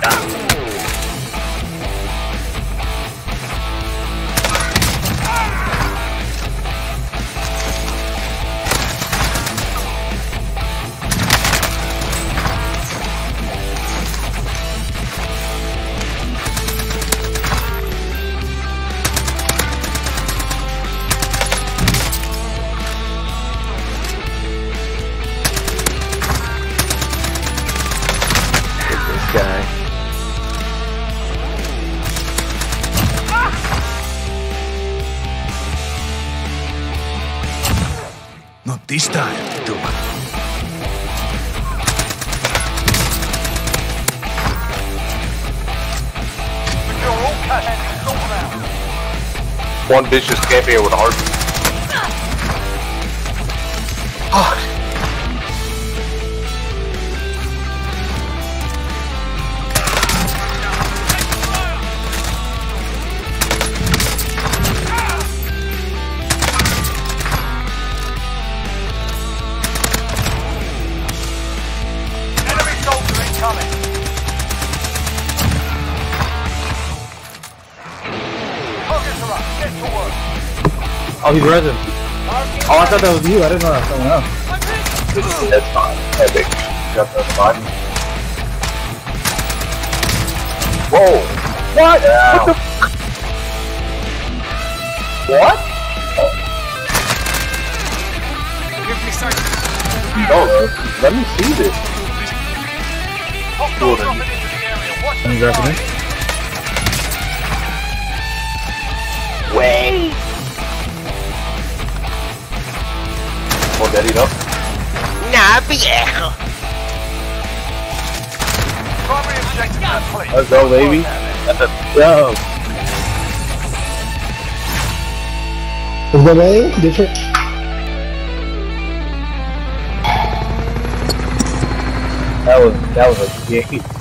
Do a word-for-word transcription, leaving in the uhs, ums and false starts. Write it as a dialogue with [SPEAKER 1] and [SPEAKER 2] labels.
[SPEAKER 1] Guy.
[SPEAKER 2] Not this time, Tuba.
[SPEAKER 3] One bitch just camping here with a heart. Fuck.
[SPEAKER 1] Oh, he's resin. Oh, I thought that was you. I didn't know that was someone else.
[SPEAKER 3] That's fine. Epic. Got that fine. Whoa! What? Yeah. What the f- What? Oh, let me see this.
[SPEAKER 1] Can you grab it in?
[SPEAKER 3] Wait! Oh, daddy, no?
[SPEAKER 4] Nah, viejo.
[SPEAKER 1] Let's go, baby. Let's go.
[SPEAKER 5] Let's go, baby. Different.
[SPEAKER 1] That was, that was a game.